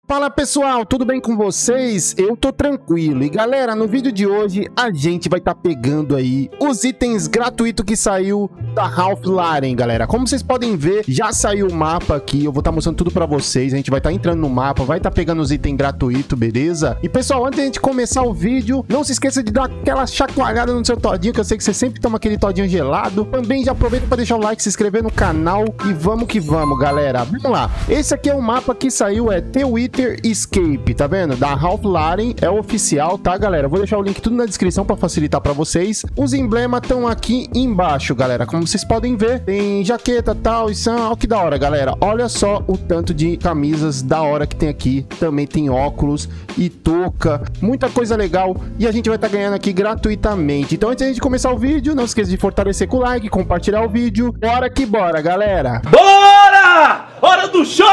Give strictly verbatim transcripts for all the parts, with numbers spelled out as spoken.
Fala pessoal, tudo bem com vocês? Eu tô tranquilo. E galera, no vídeo de hoje a gente vai estar tá pegando aí os itens gratuitos que saiu da Ralph Lauren, galera. Como vocês podem ver, já saiu o mapa aqui. Eu vou estar tá mostrando tudo pra vocês. A gente vai estar tá entrando no mapa, vai estar tá pegando os itens gratuitos, beleza? E pessoal, antes de a gente começar o vídeo, não se esqueça de dar aquela chacoalhada no seu todinho, que eu sei que você sempre toma aquele todinho gelado. Também já aproveita para deixar o like, se inscrever no canal e vamos que vamos, galera. Vamos lá. Esse aqui é o mapa que saiu, é The Wither Escape, tá vendo? Da Ralph Lauren, é oficial, tá, galera? Vou deixar o link tudo na descrição para facilitar para vocês. Os emblemas estão aqui embaixo, galera. Como vocês podem ver, tem jaqueta, tal, e são... Olha que da hora, galera. Olha só o tanto de camisas da hora que tem aqui. Também tem óculos e touca, muita coisa legal. E a gente vai estar tá ganhando aqui gratuitamente. Então, antes de a gente começar o vídeo, não esqueça de fortalecer com o like, compartilhar o vídeo. Bora que bora, galera! Bora! Hora do show!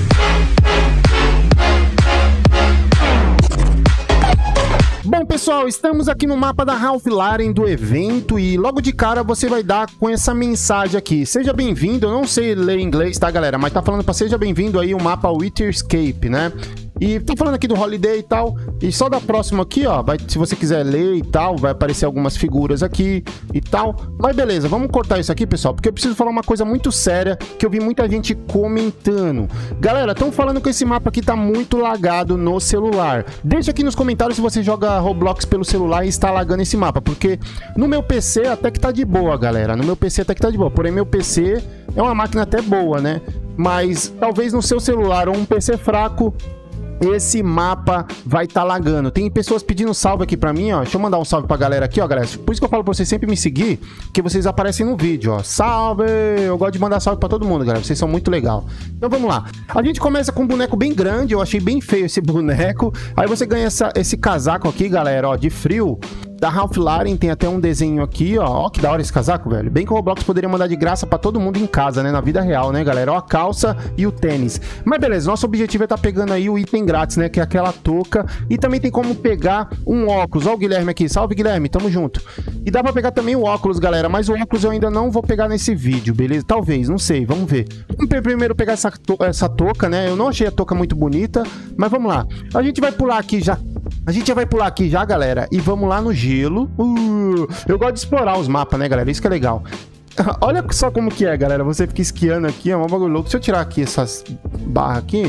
Bom, pessoal, estamos aqui no mapa da Ralph Lauren do evento e logo de cara você vai dar com essa mensagem aqui. Seja bem-vindo, eu não sei ler inglês, tá, galera? Mas tá falando pra seja bem-vindo aí o mapa Wither Escape, né? E tá falando aqui do Holiday e tal, e só da próxima aqui, ó, vai, se você quiser ler e tal, vai aparecer algumas figuras aqui e tal. Mas beleza, vamos cortar isso aqui, pessoal, porque eu preciso falar uma coisa muito séria que eu vi muita gente comentando. Galera, estão falando que esse mapa aqui tá muito lagado no celular. Deixa aqui nos comentários se você joga Roblox pelo celular e está lagando esse mapa, porque no meu P C até que tá de boa, galera. No meu P C até que tá de boa, porém meu P C é uma máquina até boa, né? Mas talvez no seu celular ou um P C fraco, esse mapa vai estar tá lagando. Tem pessoas pedindo salve aqui pra mim, ó. Deixa eu mandar um salve pra galera aqui, ó, galera. Por isso que eu falo pra vocês sempre me seguir, que vocês aparecem no vídeo, ó. Salve! Eu gosto de mandar salve pra todo mundo, galera. Vocês são muito legal. Então vamos lá. A gente começa com um boneco bem grande. Eu achei bem feio esse boneco. Aí você ganha essa, esse casaco aqui, galera, ó, de frio. Da Ralph Lauren, tem até um desenho aqui, ó. Ó, que da hora esse casaco, velho. Bem que o Roblox poderia mandar de graça pra todo mundo em casa, né? Na vida real, né, galera? Ó, a calça e o tênis. Mas beleza, nosso objetivo é tá pegando aí o item grátis, né? Que é aquela touca. E também tem como pegar um óculos. Ó o Guilherme aqui. Salve, Guilherme. Tamo junto. E dá pra pegar também o óculos, galera. Mas o óculos eu ainda não vou pegar nesse vídeo, beleza? Talvez, não sei. Vamos ver. Vamos primeiro pegar essa, to essa touca, né? Eu não achei a touca muito bonita. Mas vamos lá. A gente vai pular aqui já... A gente já vai pular aqui já, galera, e vamos lá no gelo. Uh, eu gosto de explorar os mapas, né, galera? Isso que é legal. Olha só como que é, galera. Você fica esquiando aqui, é um bagulho louco. Deixa eu tirar aqui essas barras aqui.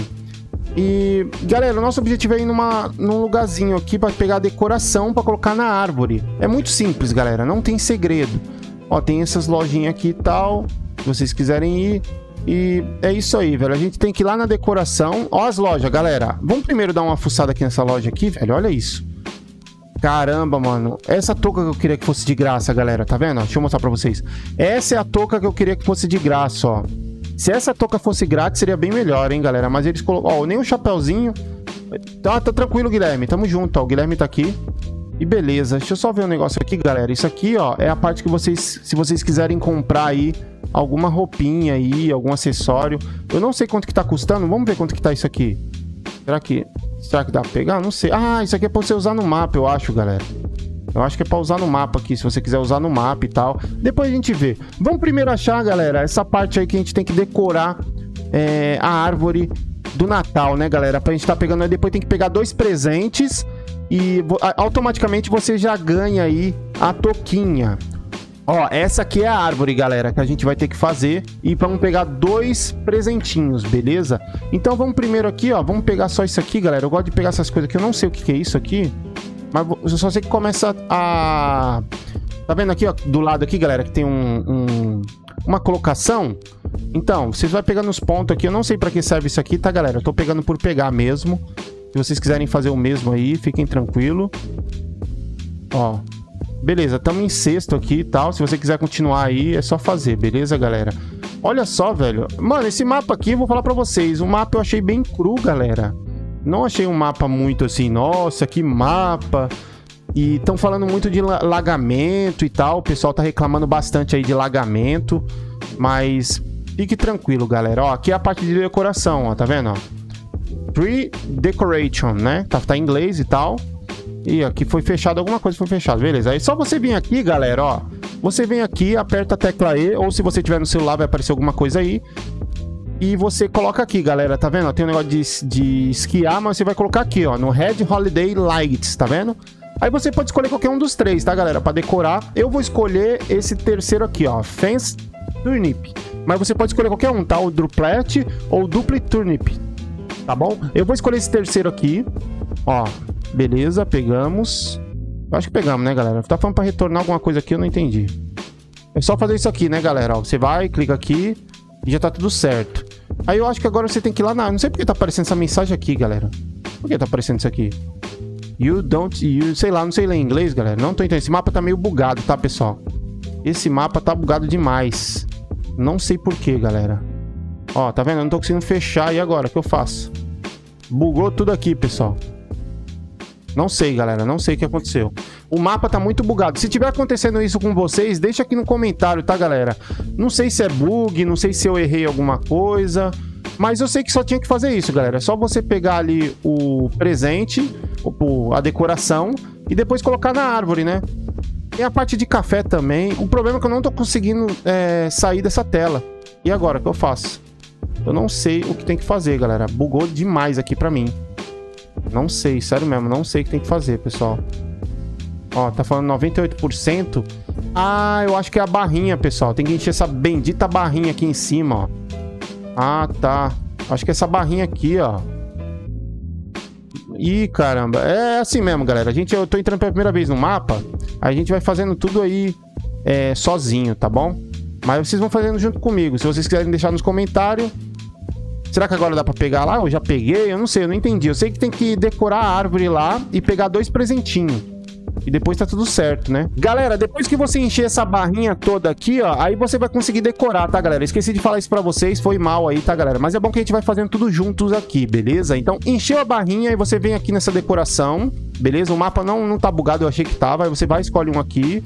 E, galera, o nosso objetivo é ir numa, num lugarzinho aqui pra pegar a decoração pra colocar na árvore. É muito simples, galera, não tem segredo. Ó, tem essas lojinhas aqui e tal, se vocês quiserem ir. E é isso aí, velho. A gente tem que ir lá na decoração. Ó as lojas, galera. Vamos primeiro dar uma fuçada aqui nessa loja aqui, velho. Olha isso. Caramba, mano. Essa touca que eu queria que fosse de graça, galera. Tá vendo? Deixa eu mostrar pra vocês. Essa é a touca que eu queria que fosse de graça, ó. Se essa touca fosse grátis, seria bem melhor, hein, galera. Mas eles colocaram... Ó, nem o chapéuzinho. Tá, tá tranquilo, Guilherme. Tamo junto, ó. O Guilherme tá aqui. E beleza. Deixa eu só ver um negócio aqui, galera. Isso aqui, ó, é a parte que vocês... Se vocês quiserem comprar aí alguma roupinha aí, algum acessório. Eu não sei quanto que tá custando. Vamos ver quanto que tá isso aqui. Será que... Será que dá pra pegar? Não sei. Ah, isso aqui é pra você usar no mapa, eu acho, galera. Eu acho que é pra usar no mapa aqui, se você quiser usar no mapa e tal. Depois a gente vê. Vamos primeiro achar, galera, essa parte aí que a gente tem que decorar é, a árvore do Natal, né, galera? Pra gente tá pegando aí. Depois tem que pegar dois presentes e automaticamente você já ganha aí a touquinha. Ó, essa aqui é a árvore, galera, que a gente vai ter que fazer. E vamos pegar dois presentinhos, beleza? Então vamos primeiro aqui, ó. Vamos pegar só isso aqui, galera. Eu gosto de pegar essas coisas aqui. Eu não sei o que que é isso aqui. Mas eu só sei que começa a... Tá vendo aqui, ó? Do lado aqui, galera, que tem um... um... uma colocação. Então, vocês vão pegando os pontos aqui. Eu não sei pra que serve isso aqui, tá, galera? Eu tô pegando por pegar mesmo. Se vocês quiserem fazer o mesmo aí, fiquem tranquilo. Ó. Beleza, estamos em sexto aqui e tal. Se você quiser continuar aí, é só fazer, beleza, galera? Olha só, velho. Mano, esse mapa aqui, eu vou falar pra vocês. O mapa eu achei bem cru, galera. Não achei um mapa muito assim, nossa, que mapa. E estão falando muito de lagamento e tal. O pessoal tá reclamando bastante aí de lagamento. Mas fique tranquilo, galera. Ó, aqui é a parte de decoração, ó, tá vendo, ó? Tree Decoration, né? Tá, tá em inglês e tal. E aqui foi fechado, alguma coisa foi fechada, beleza. Aí só você vir aqui, galera, ó. Você vem aqui, aperta a tecla E, ou se você tiver no celular vai aparecer alguma coisa aí. E você coloca aqui, galera, tá vendo? Tem um negócio de, de esquiar, mas você vai colocar aqui, ó, no Red Holiday Lights, tá vendo? Aí você pode escolher qualquer um dos três, tá, galera? Pra decorar, eu vou escolher esse terceiro aqui, ó, Fence Turnip. Mas você pode escolher qualquer um, tá? O Duplet ou o Dupli Turnip, tá bom? Eu vou escolher esse terceiro aqui, ó, beleza, pegamos. Eu acho que pegamos, né, galera? Tá falando pra retornar alguma coisa aqui, eu não entendi. É só fazer isso aqui, né, galera? Ó, você vai, clica aqui e já tá tudo certo. Aí eu acho que agora você tem que ir lá na... Não sei porque tá aparecendo essa mensagem aqui, galera. Por que tá aparecendo isso aqui? You don't... You... Sei lá, não sei ler inglês, galera. Não tô entendendo. Esse mapa tá meio bugado, tá, pessoal? Esse mapa tá bugado demais. Não sei por que, galera. Ó, tá vendo? Eu não tô conseguindo fechar. E agora? O que eu faço? Bugou tudo aqui, pessoal. Não sei, galera. Não sei o que aconteceu. O mapa tá muito bugado. Se tiver acontecendo isso com vocês, deixa aqui no comentário, tá, galera? Não sei se é bug, não sei se eu errei alguma coisa, mas eu sei que só tinha que fazer isso, galera. É só você pegar ali o presente, a decoração, e depois colocar na árvore, né? Tem a parte de café também. O problema é que eu não tô conseguindo é, sair dessa tela. E agora, o que eu faço? Eu não sei o que tem que fazer, galera. Bugou demais aqui pra mim. Não sei, sério mesmo, não sei o que tem que fazer, pessoal. Ó, tá falando noventa e oito por cento. Ah, eu acho que é a barrinha, pessoal. Tem que encher essa bendita barrinha aqui em cima, ó. Ah, tá. Acho que é essa barrinha aqui, ó. Ih, caramba. É assim mesmo, galera. A gente, eu tô entrando pela primeira vez no mapa. A gente vai fazendo tudo aí é, sozinho, tá bom? Mas vocês vão fazendo junto comigo. Se vocês quiserem deixar nos comentários... Será que agora dá pra pegar lá? Eu já peguei? Eu não sei, eu não entendi. Eu sei que tem que decorar a árvore lá e pegar dois presentinhos. E depois tá tudo certo, né? Galera, depois que você encher essa barrinha toda aqui, ó, aí você vai conseguir decorar, tá, galera? Esqueci de falar isso pra vocês, foi mal aí, tá, galera? Mas é bom que a gente vai fazendo tudo juntos aqui, beleza? Então, encheu a barrinha e você vem aqui nessa decoração, beleza? O mapa não, não tá bugado, eu achei que tava. Aí você vai, escolhe um aqui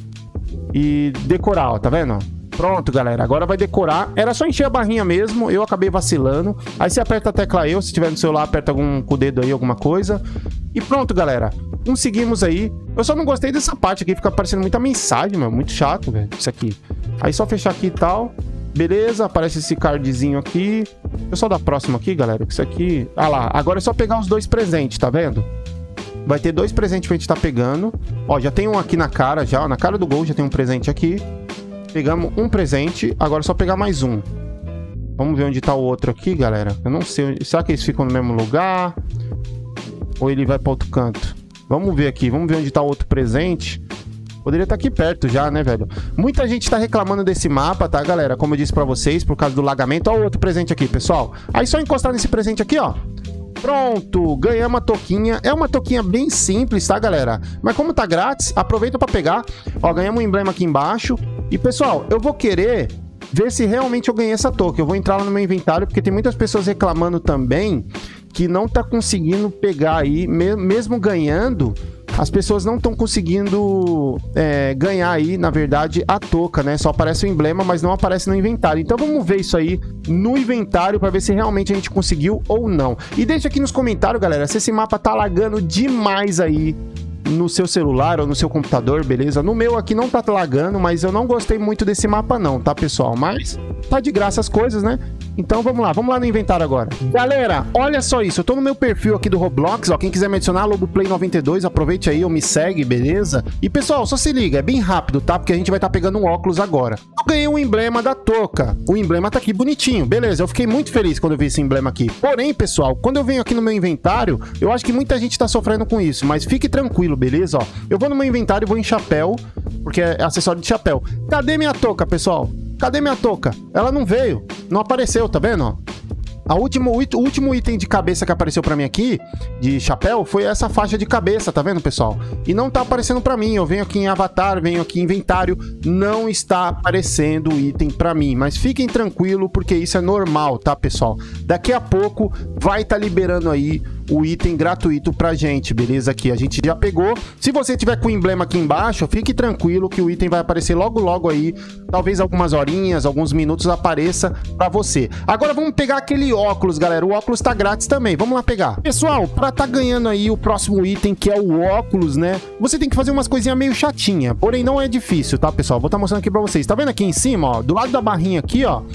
e decorar, ó, tá vendo? Pronto, galera, agora vai decorar. Era só encher a barrinha mesmo, eu acabei vacilando. Aí você aperta a tecla E, se tiver no celular, aperta algum, com o dedo aí, alguma coisa. E pronto, galera, conseguimos aí. Eu só não gostei dessa parte aqui, fica aparecendo muita mensagem, meu, muito chato, velho, isso aqui. Aí só fechar aqui e tal. Beleza, aparece esse cardzinho aqui. Eu só dar próximo aqui, galera, que isso aqui... Ah lá, agora é só pegar os dois presentes, tá vendo? Vai ter dois presentes que a gente tá pegando. Ó, já tem um aqui na cara, já, ó, na cara do gol já tem um presente aqui. Pegamos um presente, agora é só pegar mais um. Vamos ver onde tá o outro aqui, galera. Eu não sei, será que eles ficam no mesmo lugar? Ou ele vai para outro canto? Vamos ver aqui, vamos ver onde tá o outro presente. Poderia estar aqui perto já, né, velho? Muita gente tá reclamando desse mapa, tá, galera? Como eu disse pra vocês, por causa do lagamento. Ó o outro presente aqui, pessoal. Aí só encostar nesse presente aqui, ó. Pronto, ganhamos uma toquinha. É uma toquinha bem simples, tá, galera? Mas como tá grátis, aproveita pra pegar. Ó, ganhamos um emblema aqui embaixo. E, pessoal, eu vou querer ver se realmente eu ganhei essa toca. Eu vou entrar lá no meu inventário, porque tem muitas pessoas reclamando também que não tá conseguindo pegar aí, mesmo ganhando... As pessoas não estão conseguindo é, ganhar aí, na verdade, a touca, né? Só aparece o emblema, mas não aparece no inventário. Então vamos ver isso aí no inventário para ver se realmente a gente conseguiu ou não. E deixa aqui nos comentários, galera, se esse mapa tá lagando demais aí no seu celular ou no seu computador, beleza? No meu aqui não tá lagando, mas eu não gostei muito desse mapa não, tá, pessoal? Mas tá de graça as coisas, né? Então vamos lá, vamos lá no inventário agora. Galera, olha só isso, eu tô no meu perfil aqui do Roblox, ó, quem quiser me adicionar, Loboplay noventa e dois, aproveite aí, ou me segue, beleza? E pessoal, só se liga, é bem rápido, tá? Porque a gente vai estar tá pegando um óculos agora. Eu ganhei um emblema da touca, o emblema tá aqui bonitinho, beleza, eu fiquei muito feliz quando eu vi esse emblema aqui. Porém, pessoal, quando eu venho aqui no meu inventário, eu acho que muita gente tá sofrendo com isso, mas fique tranquilo, beleza? Ó, eu vou no meu inventário e vou em chapéu, porque é acessório de chapéu. Cadê minha touca, pessoal? Cadê minha touca? Ela não veio, não apareceu, tá vendo? Ó? A último, o último item de cabeça que apareceu pra mim aqui, de chapéu, foi essa faixa de cabeça, tá vendo, pessoal? E não tá aparecendo pra mim, eu venho aqui em avatar, venho aqui em inventário, não está aparecendo o item pra mim. Mas fiquem tranquilo, porque isso é normal, tá, pessoal? Daqui a pouco vai estar tá liberando aí o item gratuito pra gente, beleza? Aqui a gente já pegou. Se você tiver com o emblema aqui embaixo, fique tranquilo que o item vai aparecer logo logo aí. Talvez algumas horinhas, alguns minutos apareça pra você. Agora vamos pegar aquele óculos, galera. O óculos tá grátis também. Vamos lá pegar. Pessoal, pra tá ganhando aí o próximo item, que é o óculos, né? Você tem que fazer umas coisinhas meio chatinha. Porém, não é difícil, tá, pessoal? Vou tá mostrando aqui pra vocês. Tá vendo aqui em cima, ó? Do lado da barrinha aqui, ó,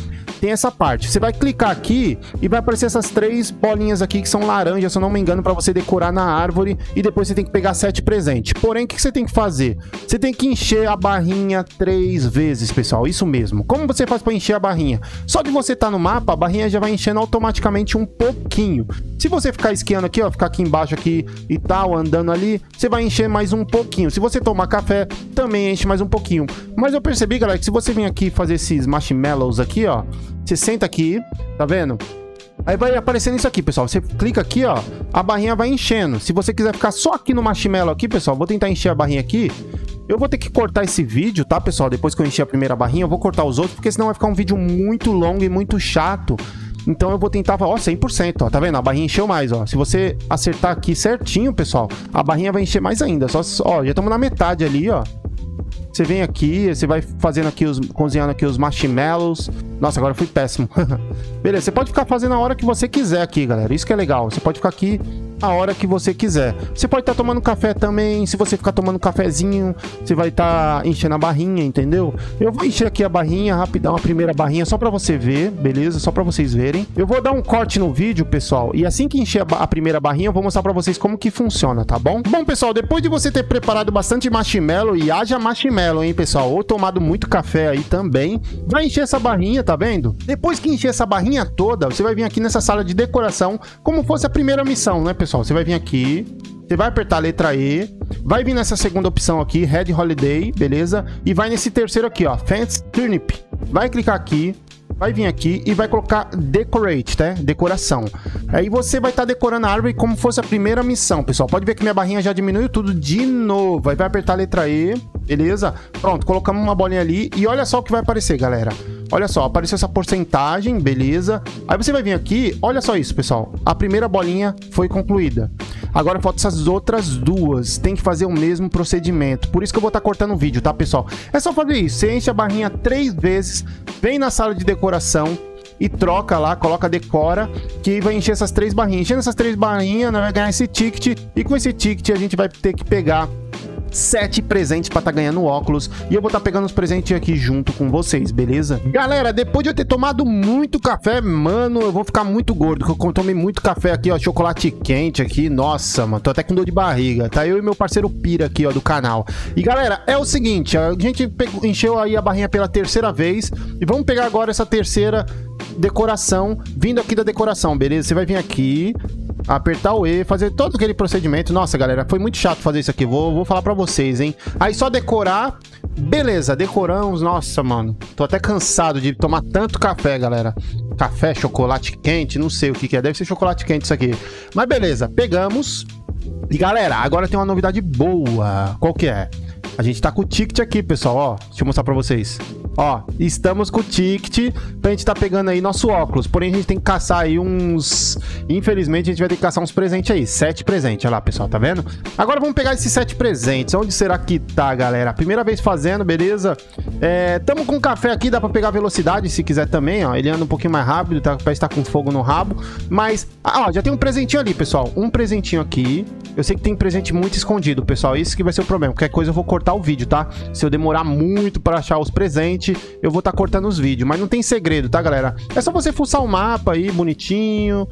tem essa parte. Você vai clicar aqui e vai aparecer essas três bolinhas aqui que são laranja, se eu não me engano, para você decorar na árvore. E depois você tem que pegar sete presentes. Porém, o que você tem que fazer? Você tem que encher a barrinha três vezes, pessoal. Isso mesmo. Como você faz para encher a barrinha? Só de você estar tá no mapa, a barrinha já vai enchendo automaticamente um pouquinho. Se você ficar esquiando aqui, ó, ficar aqui embaixo aqui e tal, andando ali, você vai encher mais um pouquinho. Se você tomar café, também enche mais um pouquinho. Mas eu percebi, galera, que se você vir aqui fazer esses marshmallows aqui, ó, você senta aqui, tá vendo? Aí vai aparecendo isso aqui, pessoal. Você clica aqui, ó, a barrinha vai enchendo. Se você quiser ficar só aqui no marshmallow aqui, pessoal, vou tentar encher a barrinha aqui. Eu vou ter que cortar esse vídeo, tá, pessoal? Depois que eu encher a primeira barrinha, eu vou cortar os outros, porque senão vai ficar um vídeo muito longo e muito chato. Então eu vou tentar, ó, cem por cento, ó, tá vendo? A barrinha encheu mais, ó. Se você acertar aqui certinho, pessoal, a barrinha vai encher mais ainda. Só, ó, já estamos na metade ali, ó. Você vem aqui, você vai fazendo aqui os, cozinhando aqui os marshmallows. Nossa, agora eu fui péssimo. Beleza, você pode ficar fazendo a hora que você quiser aqui, galera. Isso que é legal. Você pode ficar aqui a hora que você quiser. Você pode estar tá tomando café também. Se você ficar tomando cafezinho, você vai estar tá enchendo a barrinha, entendeu? Eu vou encher aqui a barrinha, rapidão, a primeira barrinha, só pra você ver, beleza? Só pra vocês verem. Eu vou dar um corte no vídeo, pessoal, e assim que encher a, a primeira barrinha, eu vou mostrar pra vocês como que funciona, tá bom? Bom, pessoal, depois de você ter preparado bastante marshmallow, e haja marshmallow, hein, pessoal? Ou tomado muito café aí também, vai encher essa barrinha, tá vendo? Depois que encher essa barrinha toda, você vai vir aqui nessa sala de decoração, como fosse a primeira missão, né, pessoal? Você vai vir aqui, você vai apertar a letra E, vai vir nessa segunda opção aqui, Red Holiday, beleza? E vai nesse terceiro aqui, ó, Fancy Turnip. Vai clicar aqui, vai vir aqui e vai colocar Decorate, tá? Decoração. Aí você vai estar tá decorando a árvore como fosse a primeira missão, pessoal. Pode ver que minha barrinha já diminuiu tudo de novo. Aí vai apertar a letra E, beleza? Pronto, colocamos uma bolinha ali e olha só o que vai aparecer, galera. Olha só, apareceu essa porcentagem, beleza? Aí você vai vir aqui, olha só isso, pessoal. A primeira bolinha foi concluída. Agora faltam essas outras duas. Tem que fazer o mesmo procedimento. Por isso que eu vou estar tá cortando o vídeo, tá, pessoal? É só fazer isso. Você enche a barrinha três vezes, vem na sala de decoração e troca lá, coloca decora, que vai encher essas três barrinhas. Enchendo essas três barrinhas, nós vamos ganhar esse ticket. E com esse ticket a gente vai ter que pegar sete presentes pra tá ganhando óculos. E eu vou tá pegando os presentes aqui junto com vocês, beleza? Galera, depois de eu ter tomado muito café, mano, eu vou ficar muito gordo, porque eu tomei muito café aqui, ó, chocolate quente aqui. Nossa, mano, tô até com dor de barriga. Tá eu e meu parceiro Pira aqui, ó, do canal. E galera, é o seguinte, a gente pegou, encheu aí a barrinha pela terceira vez. E vamos pegar agora essa terceira decoração, vindo aqui da decoração, beleza? Você vai vir aqui, apertar o E, fazer todo aquele procedimento. Nossa, galera, foi muito chato fazer isso aqui. Vou, vou falar pra vocês, hein? Aí só decorar. Beleza, decoramos. Nossa, mano, tô até cansado de tomar tanto café, galera. Café, chocolate quente, não sei o que que é. Deve ser chocolate quente isso aqui. Mas beleza, pegamos. E galera, agora tem uma novidade boa. Qual que é? A gente tá com o ticket aqui, pessoal, ó. Deixa eu mostrar pra vocês. Ó, estamos com o ticket pra gente tá pegando aí nosso óculos. Porém, a gente tem que caçar aí uns... Infelizmente, a gente vai ter que caçar uns presentes aí. Sete presentes, olha lá, pessoal, tá vendo? Agora vamos pegar esses sete presentes. Onde será que tá, galera? Primeira vez fazendo, beleza? É, tamo com café aqui, dá pra pegar velocidade se quiser também, ó. Ele anda um pouquinho mais rápido, tá? Parece que tá com fogo no rabo. Mas, ó, já tem um presentinho ali, pessoal. Um presentinho aqui. Eu sei que tem presente muito escondido, pessoal. Isso que vai ser o problema. Qualquer coisa eu vou cortar o vídeo, tá? Se eu demorar muito pra achar os presentes, eu vou estar tá cortando os vídeos. Mas não tem segredo, tá, galera? É só você fuçar o mapa aí, bonitinho,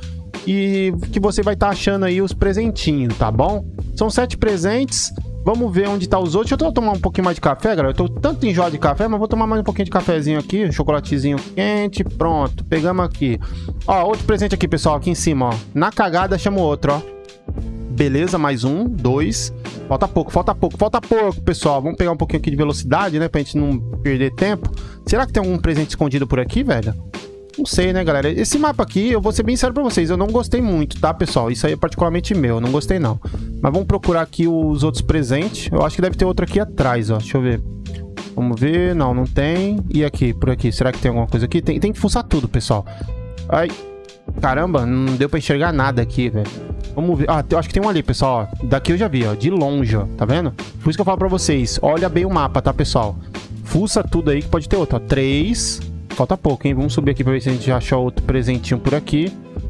e que você vai estar tá achando aí os presentinhos, tá bom? São sete presentes. Vamos ver onde tá os outros. Deixa eu tomar um pouquinho mais de café, galera. Eu tô tanto enjoado de café, mas vou tomar mais um pouquinho de cafezinho aqui. Um chocolatezinho quente. Pronto, pegamos aqui. Ó, outro presente aqui, pessoal, aqui em cima, ó. Na cagada, chama o outro, ó. Beleza, mais um, dois. Falta pouco, falta pouco, falta pouco, pessoal. Vamos pegar um pouquinho aqui de velocidade, né? Pra gente não perder tempo. Será que tem algum presente escondido por aqui, velho? Não sei, né, galera? Esse mapa aqui, eu vou ser bem sério pra vocês. Eu não gostei muito, tá, pessoal? Isso aí é particularmente meu, eu não gostei, não. Mas vamos procurar aqui os outros presentes. Eu acho que deve ter outro aqui atrás, ó. Deixa eu ver. Vamos ver. Não, não tem. E aqui, por aqui. Será que tem alguma coisa aqui? Tem, tem que fuçar tudo, pessoal. Ai... Caramba, não deu pra enxergar nada aqui, velho. Vamos ver. Ah, eu acho que tem um ali, pessoal, ó. Daqui eu já vi, ó. De longe, ó. Tá vendo? Por isso que eu falo pra vocês. Olha bem o mapa, tá, pessoal? Fuça tudo aí que pode ter outro, ó. Três. Falta pouco, hein? Vamos subir aqui pra ver se a gente já achou outro presentinho por aqui.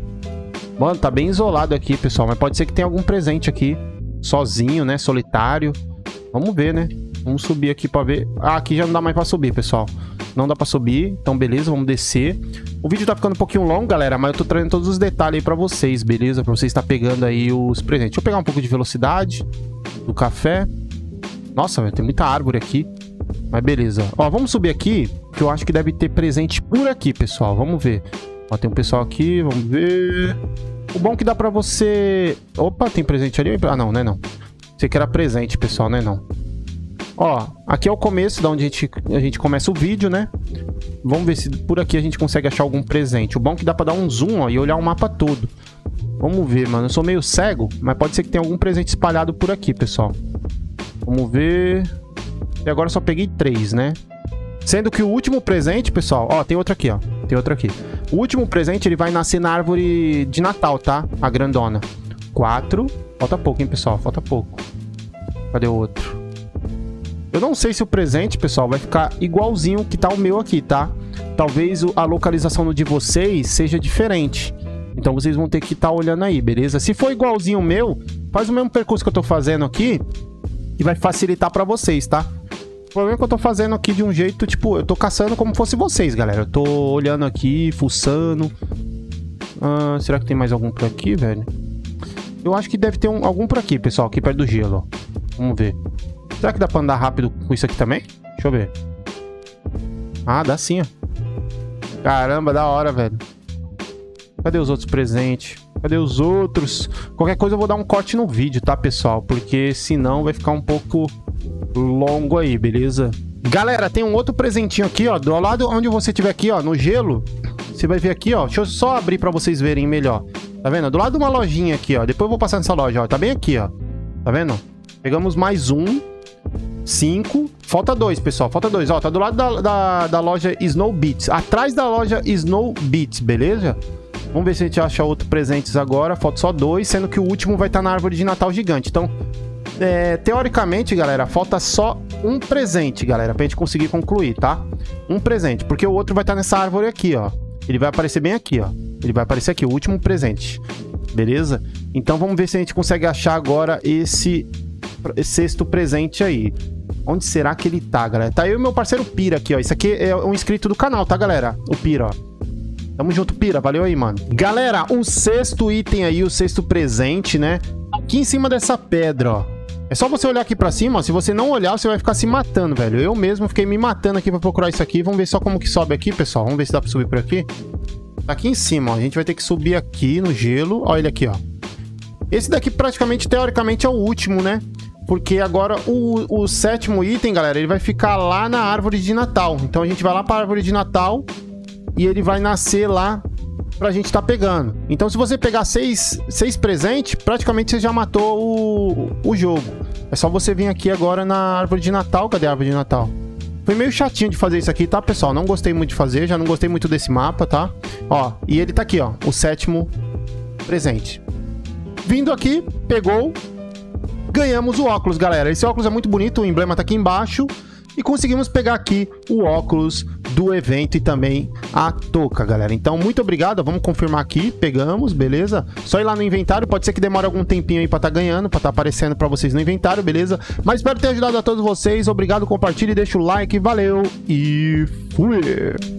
Mano, tá bem isolado aqui, pessoal. Mas pode ser que tenha algum presente aqui. Sozinho, né? Solitário. Vamos ver, né? Vamos subir aqui pra ver. Ah, aqui já não dá mais pra subir, pessoal. Não dá pra subir, então beleza, vamos descer. O vídeo tá ficando um pouquinho longo, galera, mas eu tô trazendo todos os detalhes aí pra vocês, beleza? Pra vocês estar pegando aí os presentes. Deixa eu pegar um pouco de velocidade do café. Nossa, velho, tem muita árvore aqui. Mas beleza. Ó, vamos subir aqui, que eu acho que deve ter presente por aqui, pessoal. Vamos ver. Ó, tem um pessoal aqui, vamos ver. O bom é que dá pra você... Opa, tem presente ali? Ah, não, né não. Sei que era presente, pessoal, né não. Ó, aqui é o começo da onde a gente, a gente começa o vídeo, né? Vamos ver se por aqui a gente consegue achar algum presente. O bom é que dá pra dar um zoom, ó, e olhar o mapa todo. Vamos ver, mano. Eu sou meio cego, mas pode ser que tenha algum presente espalhado por aqui, pessoal. Vamos ver... E agora eu só peguei três, né? Sendo que o último presente, pessoal... Ó, tem outro aqui, ó. Tem outro aqui. O último presente, ele vai nascer na árvore de Natal, tá? A grandona. Quatro. Falta pouco, hein, pessoal? Falta pouco. Cadê o outro? Eu não sei se o presente, pessoal, vai ficar igualzinho que tá o meu aqui, tá? Talvez a localização no de vocês seja diferente. Então vocês vão ter que estar olhando aí, beleza? Se for igualzinho o meu, faz o mesmo percurso que eu tô fazendo aqui e vai facilitar pra vocês, tá? O problema é que eu tô fazendo aqui de um jeito, tipo, eu tô caçando como fosse vocês, galera. Eu tô olhando aqui, fuçando. Ah, será que tem mais algum por aqui, velho? Eu acho que deve ter um, algum por aqui, pessoal, aqui perto do gelo, ó. Vamos ver. Será que dá pra andar rápido com isso aqui também? Deixa eu ver. Ah, dá sim, ó. Caramba, da hora, velho. Cadê os outros presentes? Cadê os outros? Qualquer coisa eu vou dar um corte no vídeo, tá, pessoal? Porque senão vai ficar um pouco longo aí, beleza? Galera, tem um outro presentinho aqui, ó. Do lado onde você estiver aqui, ó, no gelo. Você vai ver aqui, ó. Deixa eu só abrir pra vocês verem melhor. Tá vendo? Do lado de uma lojinha aqui, ó. Depois eu vou passar nessa loja, ó. Tá bem aqui, ó. Tá vendo? Pegamos mais um. Cinco. Falta dois, pessoal. Falta dois. Ó, tá do lado da, da, da loja Snow Beats. Atrás da loja Snow Beats, beleza? Vamos ver se a gente acha outros presentes agora. Falta só dois, sendo que o último vai estar na árvore de Natal gigante. Então, é, teoricamente, galera, falta só um presente, galera, pra gente conseguir concluir, tá? Um presente, porque o outro vai estar nessa árvore aqui, ó. Ele vai aparecer bem aqui, ó. Ele vai aparecer aqui, o último presente. Beleza? Então, vamos ver se a gente consegue achar agora esse... sexto presente aí. Onde será que ele tá, galera? Tá eu e meu parceiro Pira aqui, ó. Isso aqui é um inscrito do canal, tá, galera? O Pira, ó. Tamo junto, Pira. Valeu aí, mano. Galera, o sexto item aí, o sexto presente, né? Aqui em cima dessa pedra, ó. É só você olhar aqui pra cima, ó. Se você não olhar, você vai ficar se matando, velho. Eu mesmo fiquei me matando aqui pra procurar isso aqui. Vamos ver só como que sobe aqui, pessoal. Vamos ver se dá pra subir por aqui. Tá aqui em cima, ó. A gente vai ter que subir aqui no gelo. Olha ele aqui, ó. Esse daqui, praticamente, teoricamente, é o último, né? Porque agora o, o sétimo item, galera, ele vai ficar lá na árvore de Natal. Então a gente vai lá pra árvore de Natal e ele vai nascer lá pra gente tá pegando. Então se você pegar seis, seis presentes, praticamente você já matou o, o jogo. É só você vir aqui agora na árvore de Natal. Cadê a árvore de Natal? Foi meio chatinho de fazer isso aqui, tá, pessoal? Não gostei muito de fazer, já não gostei muito desse mapa, tá? Ó, e ele tá aqui, ó, o sétimo presente. Vindo aqui, pegou... Ganhamos o óculos, galera. Esse óculos é muito bonito, o emblema tá aqui embaixo. E conseguimos pegar aqui o óculos do evento e também a touca, galera. Então, muito obrigado. Vamos confirmar aqui. Pegamos, beleza? Só ir lá no inventário. Pode ser que demore algum tempinho aí pra tá ganhando, pra tá aparecendo pra vocês no inventário, beleza? Mas espero ter ajudado a todos vocês. Obrigado, compartilhe, deixa o like. Valeu e fui!